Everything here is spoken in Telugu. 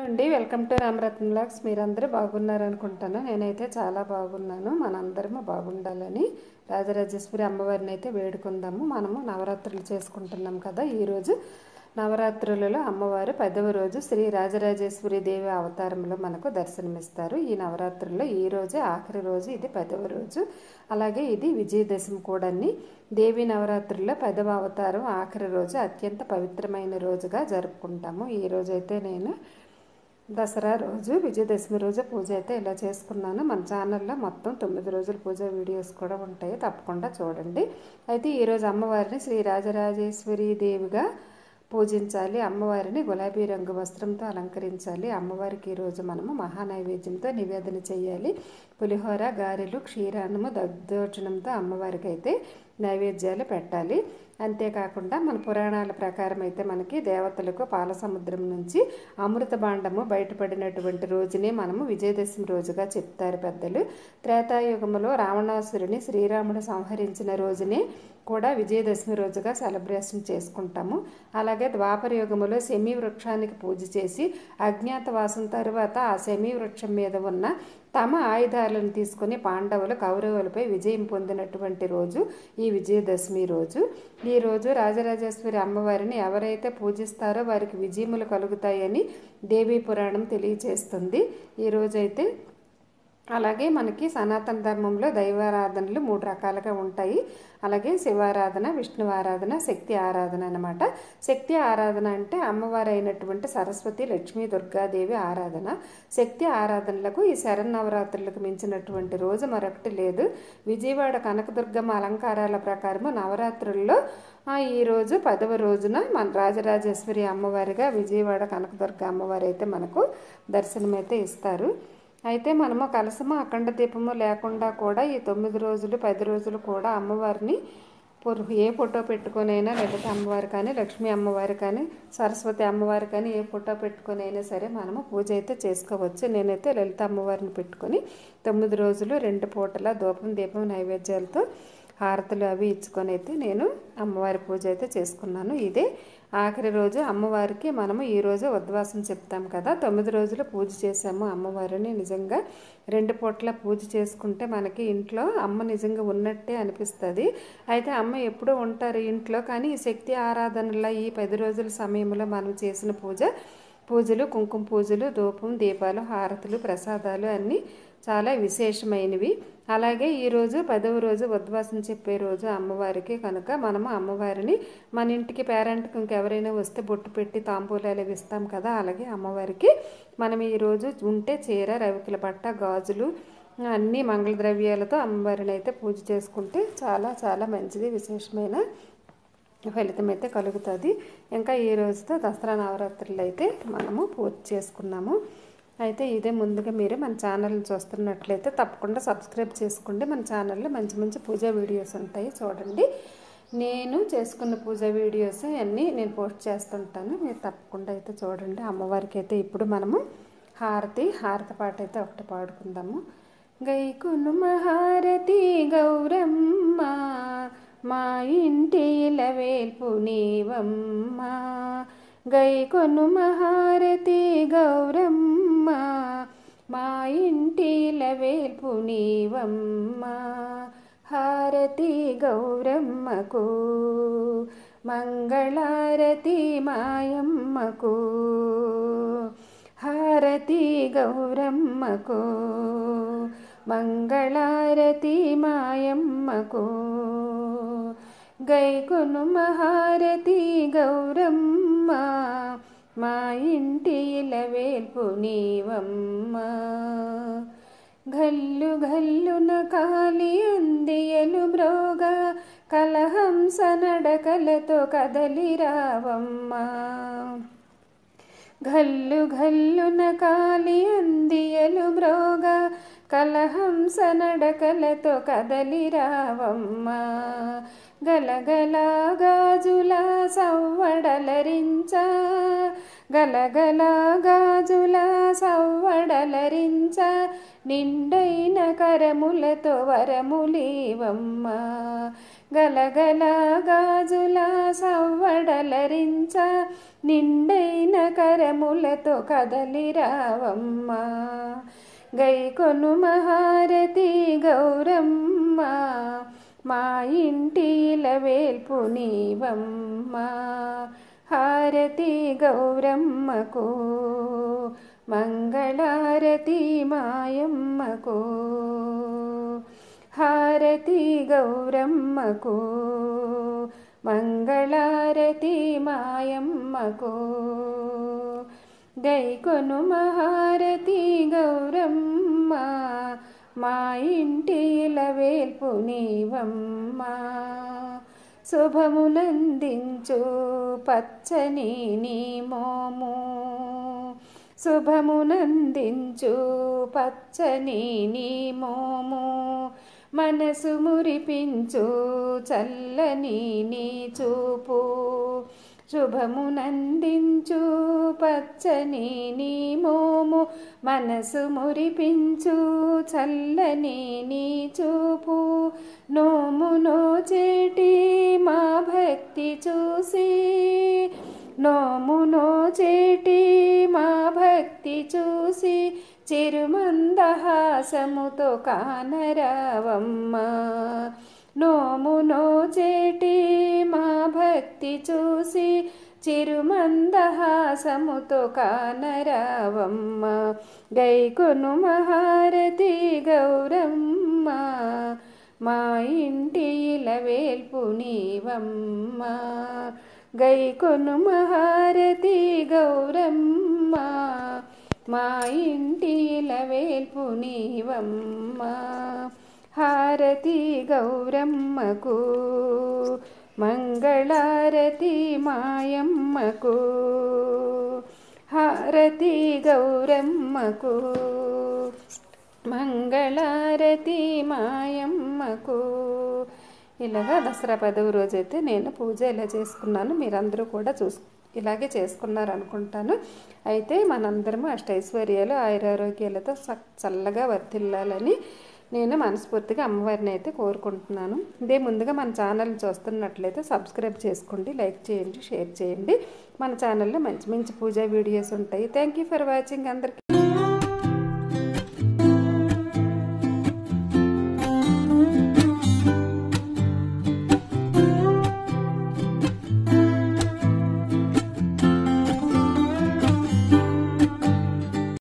అండి వెల్కమ్ టు రామరత్న బ్లాగ్స్. మీరందరూ బాగున్నారనుకుంటాను. నేనైతే చాలా బాగున్నాను. మనందరము బాగుండాలని రాజరాజేశ్వరి అమ్మవారిని అయితే వేడుకుందాము. మనము నవరాత్రులు చేసుకుంటున్నాం కదా. ఈరోజు నవరాత్రులలో అమ్మవారు 10వ రోజు శ్రీ రాజరాజేశ్వరి దేవి అవతారంలో మనకు దర్శనమిస్తారు. ఈ నవరాత్రుల్లో ఈ రోజే ఆఖరి రోజు, ఇది 10వ రోజు. అలాగే ఇది విజయదశమి కూడా. దేవి నవరాత్రుల్లో 10వ అవతారం ఆఖరి రోజు అత్యంత పవిత్రమైన రోజుగా జరుపుకుంటాము. ఈ రోజైతే నేను దసరా రోజు, విజయదశమి రోజు పూజ అయితే ఇలా చేసుకున్నాను. మన ఛానల్లో మొత్తం 9 రోజుల పూజ వీడియోస్ కూడా ఉంటాయి, తప్పకుండా చూడండి. అయితే ఈరోజు అమ్మవారిని శ్రీ రాజరాజేశ్వరి దేవిగా పూజించాలి. అమ్మవారిని గులాబీ రంగు వస్త్రంతో అలంకరించాలి. అమ్మవారికి ఈరోజు మనము మహానైవేద్యంతో నివేదన చేయాలి. పులిహోర, గారెలు, క్షీరాన్నము, దద్దోజనంతో అమ్మవారికి అయితే నైవేద్యాలు పెట్టాలి. అంతేకాకుండా మన పురాణాల ప్రకారం అయితే మనకి దేవతలకు పాల సముద్రం నుంచి అమృత భాండము బయటపడినటువంటి రోజునే మనము విజయదశమి రోజుగా చెప్తారు పెద్దలు. త్రేతాయుగములో రావణాసురుని శ్రీరాముడు సంహరించిన రోజునే కూడా విజయదశమి రోజుగా సెలబ్రేషన్ చేసుకుంటాము. అలాగే ద్వాపర యుగములో శమీ వృక్షానికి పూజ చేసి అజ్ఞాతవాసం తరువాత ఆ శమీ వృక్షం మీద ఉన్న తమ ఆయుధాలను తీసుకుని పాండవులు కౌరవులపై విజయం పొందినటువంటి రోజు ఈ విజయదశమి రోజు. ఈ రోజు రాజరాజేశ్వరి అమ్మవారిని ఎవరైతే పూజిస్తారో వారికి విజయములు కలుగుతాయని దేవీ పురాణం తెలియజేస్తుంది. ఈ రోజైతే అలాగే మనకి సనాతన ధర్మంలో దైవారాధనలు 3 రకాలుగా ఉంటాయి. అలాగే శివారాధన, విష్ణు ఆరాధన, శక్తి ఆరాధన అన్నమాట. శక్తి ఆరాధన అంటే అమ్మవారు అయినటువంటి సరస్వతి, లక్ష్మీ, దుర్గాదేవి ఆరాధన. శక్తి ఆరాధనలకు ఈ శరన్నవరాత్రులకు మించినటువంటి రోజు మరొకటి లేదు. విజయవాడ కనకదుర్గమ్మ అలంకారాల ప్రకారము నవరాత్రుల్లో ఈరోజు 10వ రోజున మన రాజరాజేశ్వరి అమ్మవారిగా విజయవాడ కనకదుర్గ అమ్మవారు అయితే మనకు దర్శనమైతే ఇస్తారు. అయితే మనము కలసము, అఖండ దీపము లేకుండా కూడా ఈ 9 రోజులు 10 రోజులు కూడా అమ్మవారిని ఏ ఫోటో పెట్టుకొనైనా, లలిత అమ్మవారి కానీ, లక్ష్మీ అమ్మవారి కానీ, సరస్వతి అమ్మవారి కానీ ఏ ఫోటో పెట్టుకొని అయినా సరే మనము పూజ అయితే చేసుకోవచ్చు. నేనైతే లలిత అమ్మవారిని పెట్టుకొని 9 రోజులు 2 పూటల ధూపం, దీపం, నైవేద్యాలతో హారతులు అవి ఇచ్చుకొని అయితే నేను అమ్మవారి పూజ అయితే చేసుకున్నాను. ఇదే ఆఖరి రోజు. అమ్మవారికి మనము ఈరోజు ఉద్వాసం చెప్తాం కదా. 9 రోజులు పూజ చేసాము అమ్మవారిని. నిజంగా 2 పూట్ల పూజ చేసుకుంటే మనకి ఇంట్లో అమ్మ నిజంగా ఉన్నట్టే అనిపిస్తుంది. అయితే అమ్మ ఎప్పుడూ ఉంటారు ఇంట్లో, కానీ ఈ శక్తి ఆరాధనల ఈ 10 రోజుల సమయంలో మనం చేసిన పూజలు, కుంకుమ పూజలు, ధూపం, దీపాలు, హారతులు, ప్రసాదాలు అన్నీ చాలా విశేషమైనవి. అలాగే ఈరోజు 10వ రోజు ఉద్వాసం చెప్పే రోజు అమ్మవారికి కనుక మనము అమ్మవారిని మన ఇంటికి పేరెంట్కి ఇంకెవరైనా వస్తే బొట్టు పెట్టి తాంబూలాలు ఇస్తాం కదా. అలాగే అమ్మవారికి మనం ఈరోజు ఉంటే చీర, రవికల బట్ట, గాజులు, అన్ని మంగళ ద్రవ్యాలతో అమ్మవారిని అయితే పూజ చేసుకుంటే చాలా చాలా మంచిది, విశేషమైన ఫలితం అయితే కలుగుతుంది. ఇంకా ఈ రోజుతో దసరా నవరాత్రులు అయితే మనము పూర్తి చేసుకున్నాము. అయితే ఇదే ముందుగా మీరు మన ఛానల్ని చూస్తున్నట్లయితే తప్పకుండా సబ్స్క్రైబ్ చేసుకోండి. మన ఛానల్లో మంచి మంచి పూజా వీడియోస్ ఉంటాయి, చూడండి. నేను చేసుకున్న పూజా వీడియోస్ అన్నీ నేను పోస్ట్ చేస్తుంటాను, మీరు తప్పకుండా అయితే చూడండి. అమ్మవారికి అయితే ఇప్పుడు మనము హారతి పాట అయితే ఒకటి పాడుకుందాము. గైకొను మహారతి గౌరమ్మ, మా ఇంటి ఇలవేల్పు నీవమ్మ. గైకొను మహారతి గౌరమ్మ, మా ఇంటి ఇలవేల్పు నీవమ్మ. హారతి గౌరమ్మకు, మంగళారతి మాయమ్మకు. హారతి గౌరమ్మకు, మంగళారతి మాయమ్మకు. గైకొను మహారతి గౌరమ్మ, మా ఇంటి ఇలవేల్పు నీవమ్మ. గల్లు గల్లున కాలి అందియలు బ్రోగ, కలహంస నడకలతో కదలి రావమ్మ. గల్లు గల్లున కాలి అందియలు బ్రోగ, కలహంస నడకలతో కదలి రావమ్మ. గలగల గాజుల సవ్వడలరించ, గలగల గాజుల సవ్వడలరించ, నిండైన కరములతో వరములీవమ్మ. గలగల గాజుల సవ్వడలరించ నిండైన కరములతో కదలిరావమ్మ గైకొను మహారతి గౌరమ్మ మా ఇంటి ఇలవేల్పు నీవమ్మ హారతి గౌరమ్మకు మంగళారతి మాయమ్మకు హారతి గౌరమ్మకు మంగళారతి మాయమ్మకు గైకొను మహారతి గౌరమ్మ మా ఇంటి ఇలవేల్పు నీవమ్మ శుభమునందించు పచ్చని నీ మోము శుభమునందించు పచ్చని నీ మోము మనసు మురిపించు చల్లని నీ చూపు శుభమునందించు పచ్చని నీ మోము మనసు మురిపించు చల్లని నీ చూపు నోము నోచేటి మా భక్తి చూసి నోము నోచేటి మా భక్తి చూసి చిరుమందహాసముతో కానరావమ్మ నోము నోచేటి మా భక్తి చూసి చిరుమందహాసముతో కానరావమ్మ గైకొను మహారతి గౌరమ్మ మా ఇంటి ఇలవేల్పు నీవమ్మ గైకొను మహారతి గౌరమ్మ మా ఇంటి ఇలవేల్పు నీవమ్మ హారతి గౌరమ్మకు మంగళారతి మాయమ్మకు హారతి గౌరమ్మకు మంగళారతి మాయమ్మకు. ఇలాగా దసరా 10వ రోజైతే నేను పూజ ఇలా చేసుకున్నాను. మీరందరూ కూడా ఇలాగే చేసుకున్నారు అనుకుంటాను. అయితే మనందరము అష్టైశ్వర్యాలు ఆయురారోగ్యాలతో చల్లగా వర్ధిల్లాలని నేను మనస్ఫూర్తిగా అమ్మవారిని అయితే కోరుకుంటున్నాను. ఇదే ముందుగా మన ఛానల్ని చూస్తున్నట్లయితే సబ్స్క్రైబ్ చేసుకోండి, లైక్ చేయండి, షేర్ చేయండి. మన ఛానల్లో మంచి మంచి పూజా వీడియోస్ ఉంటాయి. Thank you for watching. అందరికీ